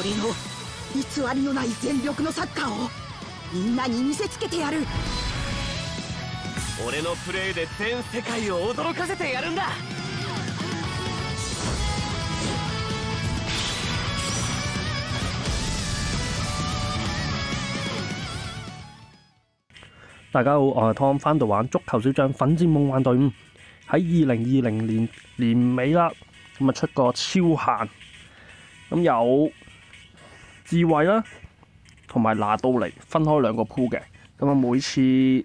俺の偽りのない全力のサッカーをみんなに見せつけてやる。 俺のプレーで全世界を驚かせてやるんだ。 大家好，我係湯，翻到玩足球小將奮戰夢幻隊伍。喺2020年年尾啦，咁啊出個超限，咁有智慧啦，同埋拿杜尼分開兩個鋪嘅，咁啊每次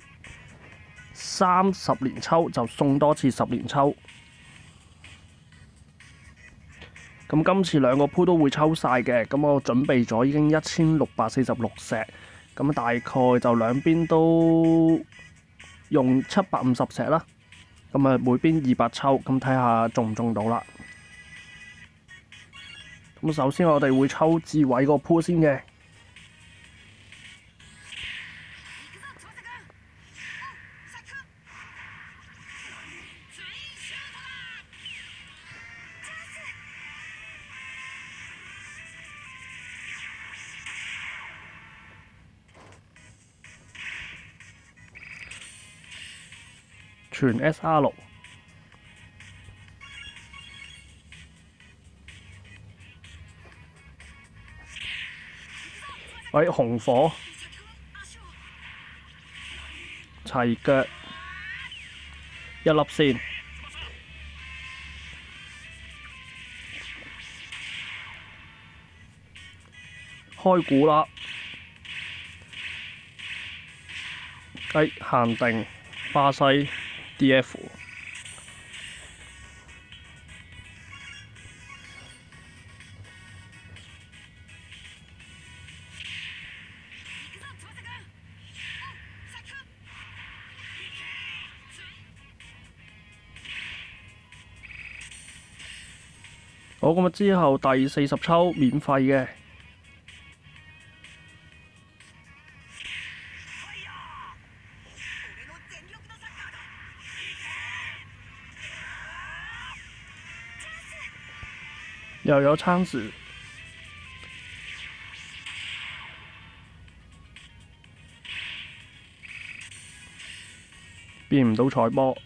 30連抽就送多次10連抽。咁今次兩個鋪都會抽晒嘅，咁我準備咗已經1646石。咁大概就兩邊都用750石啦，咁啊每邊200抽，咁睇下中唔中到啦。咁首先我哋會抽智慧個鋪先嘅。全 SR6， 喂紅火齊腳一粒先，開估啦，限定巴西。DF 好，咁啊之後第40抽免費嘅。又有餐時，變唔到彩波。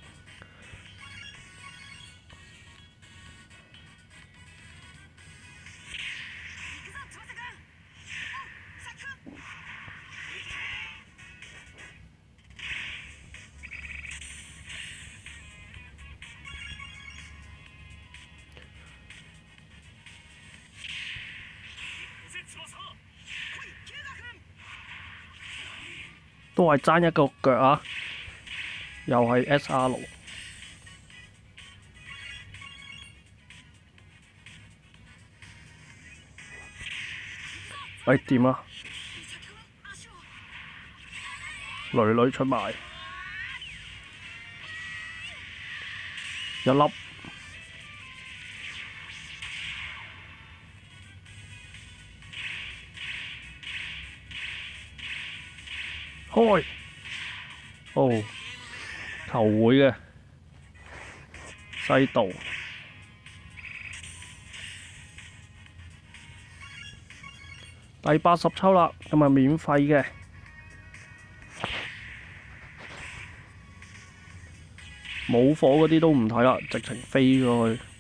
都係爭一個腳啊！又係 SR6，喂掂啊！女女出埋一粒。開哦，球會嘅西道第80抽啦，咁啊免費嘅，冇火嗰啲都唔睇啦，直情飛咗去。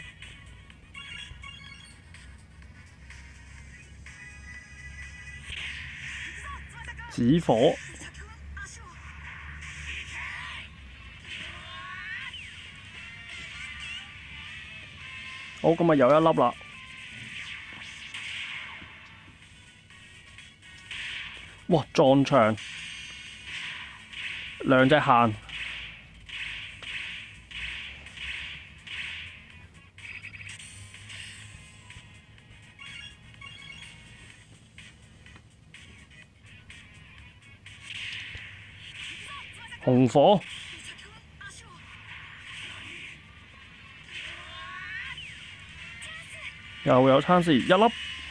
紫火，好，咁啊有一粒啦。哇！撞牆，兩隻限。紅火，又有餐時一粒，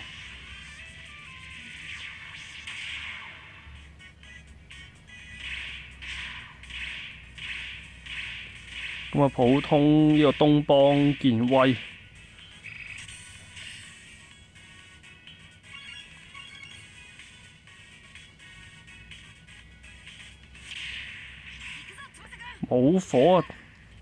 咁啊普通呢個東邦健威冇火啊！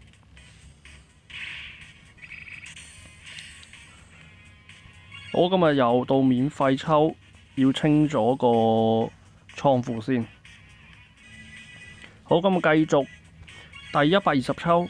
我今日又到免費抽，要清咗個倉庫先。好，咁繼續第120抽。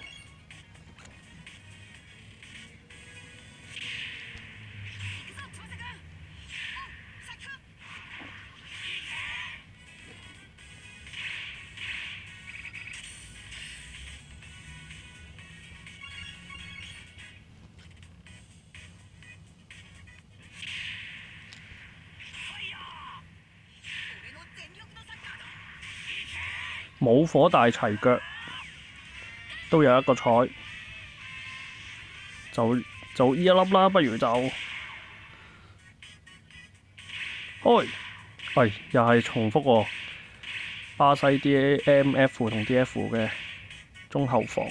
冇火大齊腳，都有一個彩，就呢一粒啦，不如就開，喂，又係重複喎，巴西 DMF 同 DF 嘅中後防。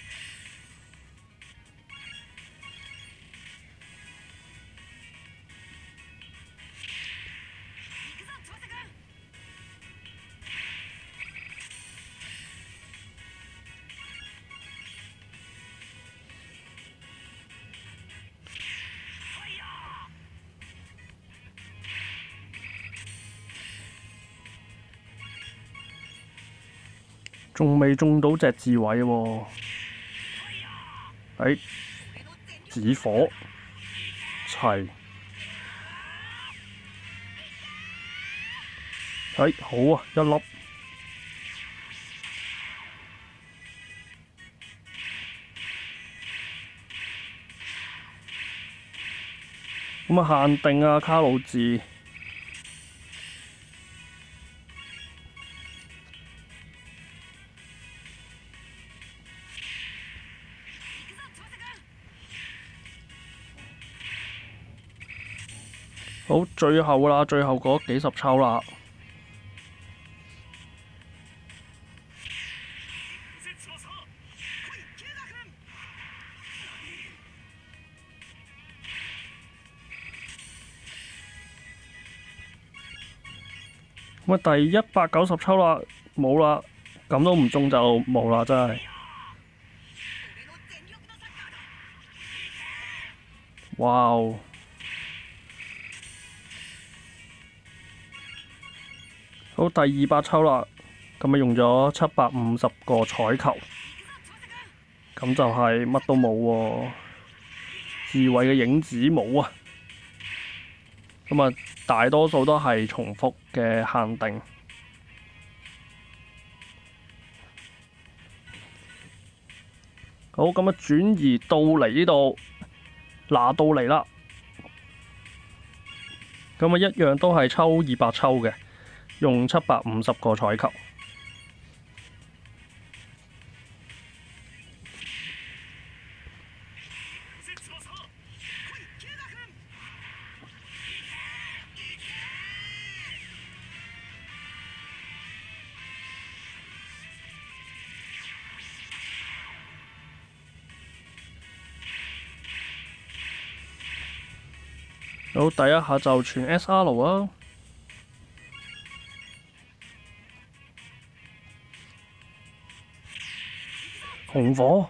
仲未中到隻智慧喎，紫火齊，好啊，一粒。咁啊限定啊卡路治。好，最後啦，最後嗰幾十抽啦。咁啊，第190抽啦，冇啦，咁都唔中就冇啦，真係。哇哦！好，第200抽啦，咁啊用咗750個彩球，咁就係乜都冇喎，智慧嘅影子冇啊，咁啊大多數都係重複嘅限定。好，咁啊轉移到嚟呢度，拿到嚟啦，咁啊一樣都係抽200抽嘅。用750個彩球，好，第一下就全 SR 啊！紅火，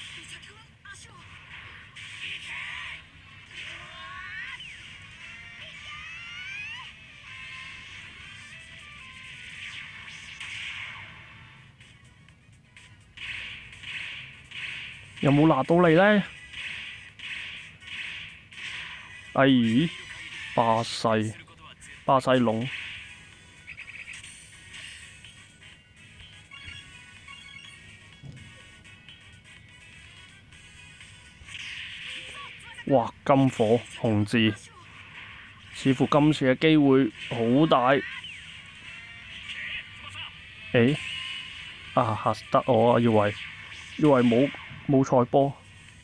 有冇拿到嚟呢？巴西龍。哇！金火紅字，似乎今次嘅機會好大。嚇死得我啊！以為冇賽波，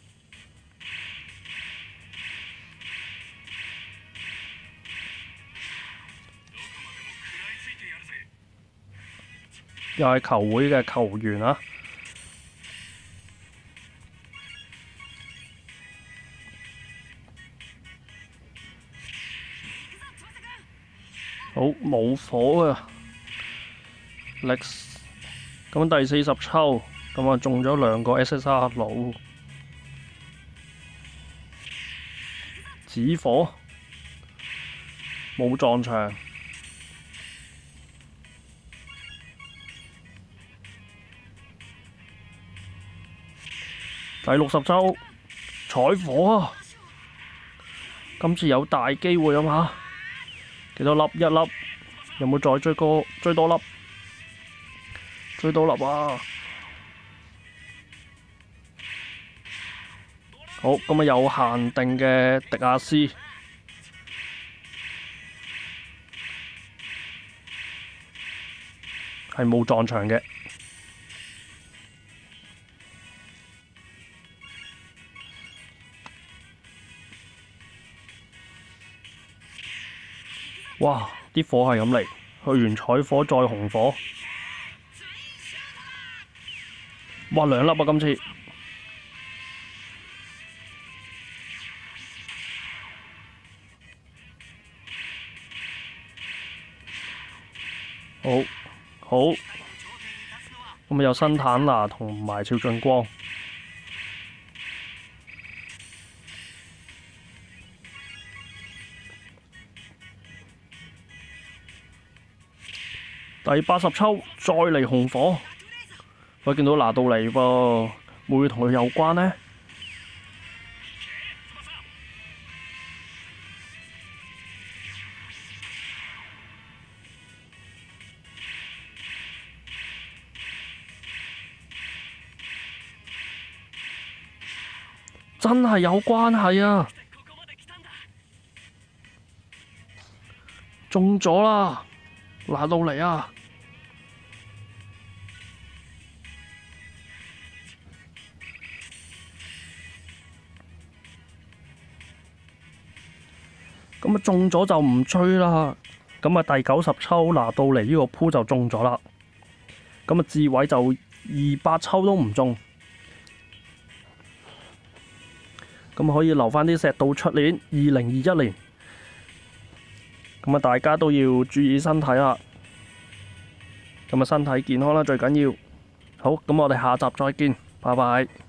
又係球會嘅球員啊！好，冇火啊！咁第40抽， 咁啊中咗2個 SSR 弩，紫火冇撞牆。第60抽彩火啊！今次有大機會啊嘛？幾多粒？1粒，有冇再追多粒？追多粒啊！好，咁啊有限定嘅迪亞斯係冇撞牆嘅。哇！啲火係咁嚟，去完彩火再紅火，哇！2粒啊今次，好，咁啊有新坦拿同埋邵俊光。第80抽再嚟紅火，我見到拿到嚟噃，會唔會同佢有關呢？真係有關係啊！中咗啦，拿到嚟啊！咁啊中咗就唔追啦。咁啊第90抽拿到嚟呢個鋪就中咗啦。咁啊智偉就200抽都唔中。咁可以留返啲石到出年2021年。咁啊大家都要注意身體啦。咁啊身體健康啦最緊要。好，咁我哋下集再見，拜拜。